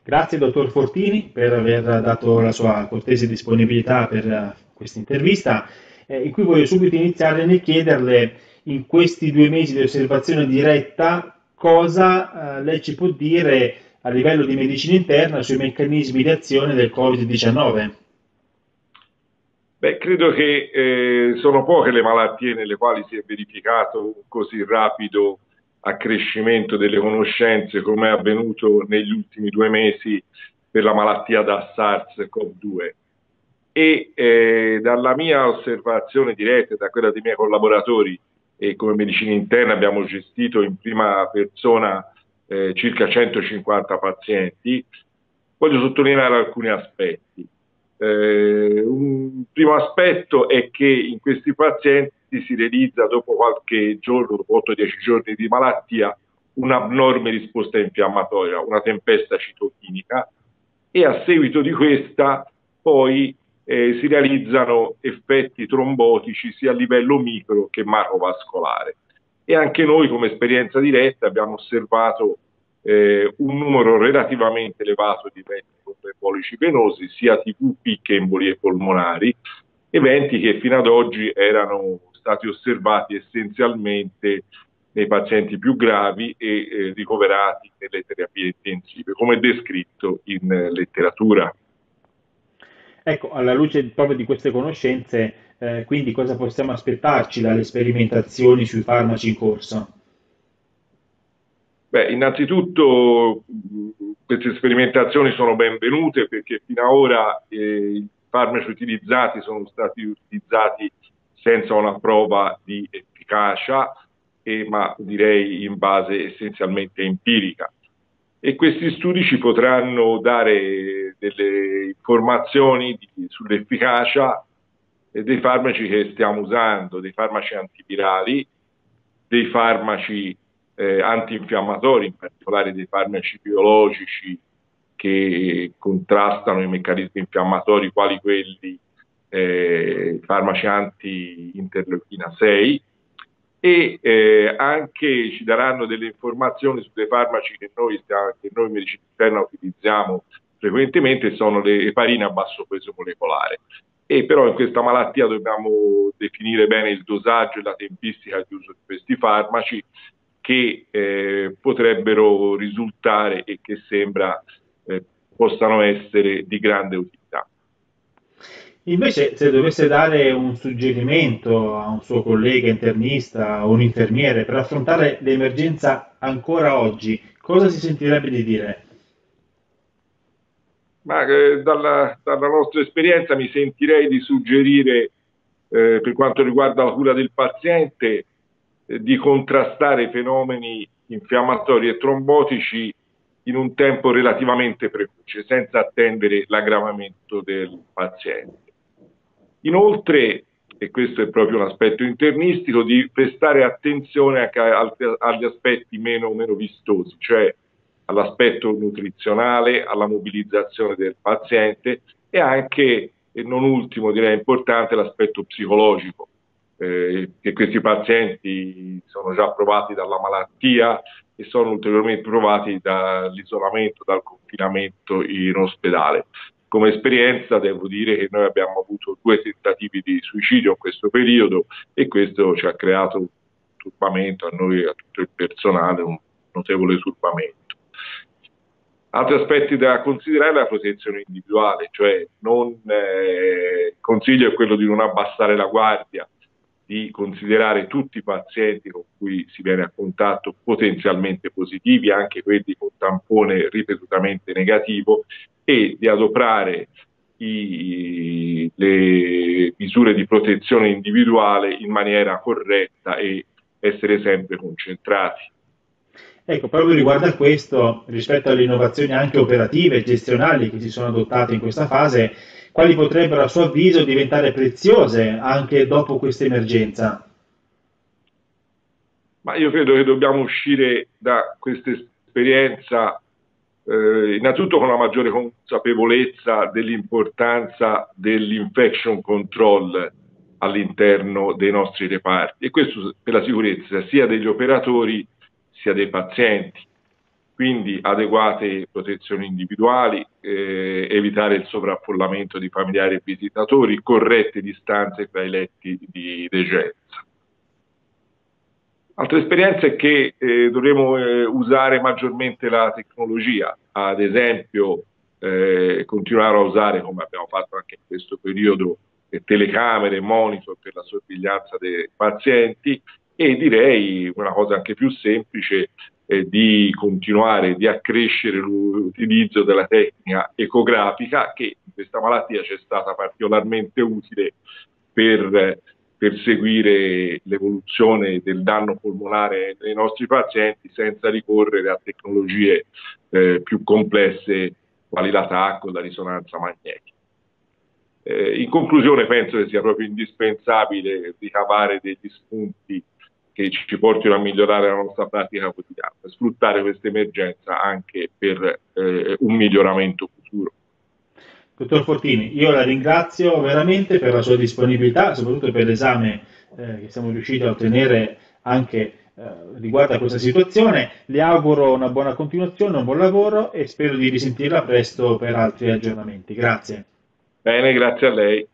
Grazie, dottor Fortini, per aver dato la sua cortese disponibilità per questa intervista, in cui voglio subito iniziare nel chiederle, in questi 2 mesi di osservazione diretta, cosa lei ci può dire a livello di medicina interna sui meccanismi di azione del Covid-19. Beh, credo che sono poche le malattie nelle quali si è verificato un così rapido accrescimento delle conoscenze come è avvenuto negli ultimi 2 mesi per la malattia da SARS-CoV-2. Dalla mia osservazione diretta, e da quella dei miei collaboratori, e come medicina interna abbiamo gestito in prima persona circa 150 pazienti, voglio sottolineare alcuni aspetti. Un primo aspetto è che in questi pazienti si realizza dopo qualche giorno, dopo 8-10 giorni di malattia, un'abnorme risposta infiammatoria, una tempesta citochinica, e a seguito di questa poi si realizzano effetti trombotici sia a livello micro che macrovascolare. E anche noi come esperienza diretta abbiamo osservato un numero relativamente elevato di eventi embolici venosi, sia TVP che embolie polmonari, eventi che fino ad oggi erano stati osservati essenzialmente nei pazienti più gravi e ricoverati nelle terapie intensive, come descritto in letteratura. Ecco, alla luce proprio di queste conoscenze, quindi cosa possiamo aspettarci dalle sperimentazioni sui farmaci in corso? Beh, innanzitutto queste sperimentazioni sono benvenute perché fino ad ora i farmaci utilizzati sono stati utilizzati senza una prova di efficacia, ma direi in base essenzialmente empirica. E questi studi ci potranno dare delle informazioni sull'efficacia dei farmaci che stiamo usando, dei farmaci antivirali, dei farmaci antinfiammatori, in particolare dei farmaci biologici che contrastano i meccanismi infiammatori, quali quelli farmaci anti-interleuchina 6, e anche ci daranno delle informazioni su dei farmaci che noi medicina interna utilizziamo frequentemente, sono le eparine a basso peso molecolare. E però in questa malattia dobbiamo definire bene il dosaggio e la tempistica di uso di questi farmaci che potrebbero risultare e che sembra eh, possano essere di grande utilità. Invece, se dovesse dare un suggerimento a un suo collega internista o un infermiere per affrontare l'emergenza ancora oggi, cosa si sentirebbe di dire? Ma dalla nostra esperienza mi sentirei di suggerire, per quanto riguarda la cura del paziente, di contrastare i fenomeni infiammatori e trombotici in un tempo relativamente precoce, senza attendere l'aggravamento del paziente. Inoltre, e questo è proprio un aspetto internistico, di prestare attenzione anche agli aspetti meno vistosi, cioè all'aspetto nutrizionale, alla mobilizzazione del paziente e anche, e non ultimo direi importante, l'aspetto psicologico, che questi pazienti sono già provati dalla malattia e sono ulteriormente provati dall'isolamento, dal confinamento in ospedale. Come esperienza devo dire che noi abbiamo avuto 2 tentativi di suicidio in questo periodo e questo ci ha creato un turbamento a noi e a tutto il personale, un notevole turbamento. Altri aspetti da considerare è la protezione individuale, cioè il consiglio è quello di non abbassare la guardia, di considerare tutti i pazienti con cui si viene a contatto potenzialmente positivi, anche quelli con tampone ripetutamente negativo, e di adoperare le misure di protezione individuale in maniera corretta e essere sempre concentrati. Ecco, proprio riguardo a questo, rispetto alle innovazioni anche operative e gestionali che si sono adottate in questa fase, quali potrebbero a suo avviso diventare preziose anche dopo questa emergenza? Ma io credo che dobbiamo uscire da questa esperienza innanzitutto con una maggiore consapevolezza dell'importanza dell'infection control all'interno dei nostri reparti, e questo per la sicurezza sia degli operatori sia dei pazienti. quindi adeguate protezioni individuali, evitare il sovraffollamento di familiari e visitatori, corrette distanze tra i letti di degenza. Altra esperienza è che dovremo usare maggiormente la tecnologia, ad esempio continuare a usare, come abbiamo fatto anche in questo periodo, telecamere, monitor per la sorveglianza dei pazienti, e direi una cosa anche più semplice, di continuare, di accrescere l'utilizzo della tecnica ecografica, che in questa malattia ci è stata particolarmente utile per seguire l'evoluzione del danno polmonare nei nostri pazienti senza ricorrere a tecnologie più complesse quali la TAC o la risonanza magnetica. In conclusione, penso che sia proprio indispensabile ricavare degli spunti che ci portino a migliorare la nostra pratica quotidiana, sfruttare questa emergenza anche per un miglioramento futuro. Dottor Fortini, io la ringrazio veramente per la sua disponibilità, soprattutto per l'esame che siamo riusciti a ottenere anche riguardo a questa situazione. Le auguro una buona continuazione, un buon lavoro e spero di risentirla presto per altri aggiornamenti. Grazie. Bene, grazie a lei.